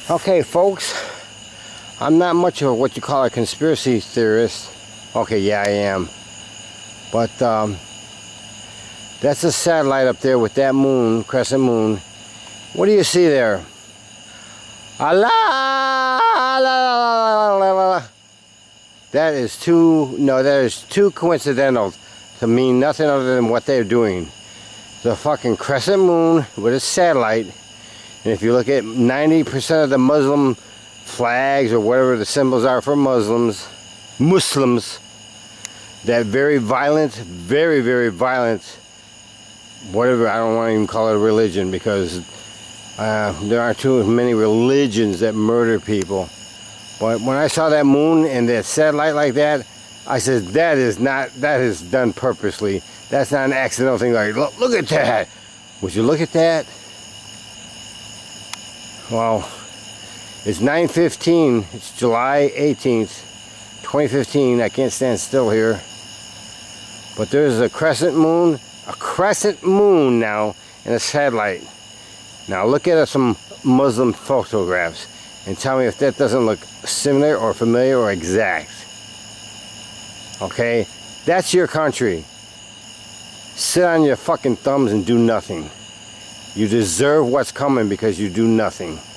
Okay, folks, I'm not much of what you call a conspiracy theorist. Okay, yeah, I am. But that's a satellite up there with that moon, crescent moon. What do you see there? Allah! That is too coincidental to mean nothing other than what they're doing. The fucking crescent moon with a satellite. And if you look at 90% of the Muslim flags or whatever the symbols are for Muslims, that very violent, very, very violent, whatever, I don't want to even call it a religion because there aren't too many religions that murder people. But when I saw that moon and that satellite like that, I said, that is done purposely. That's not an accidental thing. Like, look at that. Would you look at that? Well, it's 9:15. It's July 18th, 2015. I can't stand still here. But there's a crescent moon now, and a satellite. Now look at some Muslim photographs and tell me if that doesn't look similar or familiar or exact. Okay? That's your country. Sit on your fucking thumbs and do nothing. You deserve what's coming because you do nothing.